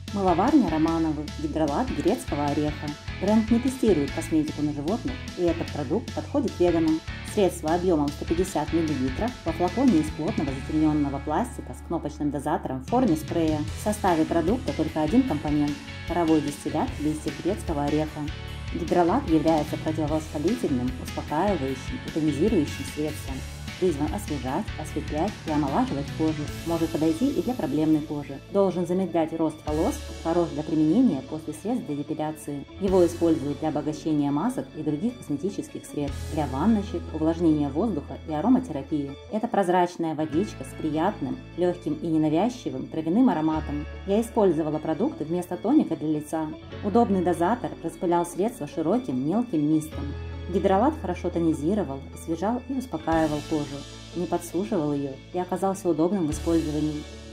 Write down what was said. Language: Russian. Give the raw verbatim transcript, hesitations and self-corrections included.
Мыловарня Романовых, гидролат грецкого ореха. Бренд не тестирует косметику на животных, и этот продукт подходит веганам. Средство объемом сто пятьдесят миллилитров во флаконе из плотного затемненного пластика с кнопочным дозатором в форме спрея. В составе продукта только один компонент – паровой дистиллят листьев грецкого ореха. Гидролат является противовоспалительным, успокаивающим и тонизирующим средством. Призван освежать, осветлять и омолаживать кожу. Может подойти и для проблемной кожи. Должен замедлять рост волос, хорош для применения после средств для депиляции. Его используют для обогащения масок и других косметических средств, для ванночек, увлажнения воздуха и ароматерапии. Это прозрачная водичка с приятным, легким и ненавязчивым травяным ароматом. Я использовала продукты вместо тоника для лица. Удобный дозатор распылял средство широким мелким мистом. Гидролат хорошо тонизировал, освежал и успокаивал кожу, не подсушивал ее и оказался удобным в использовании.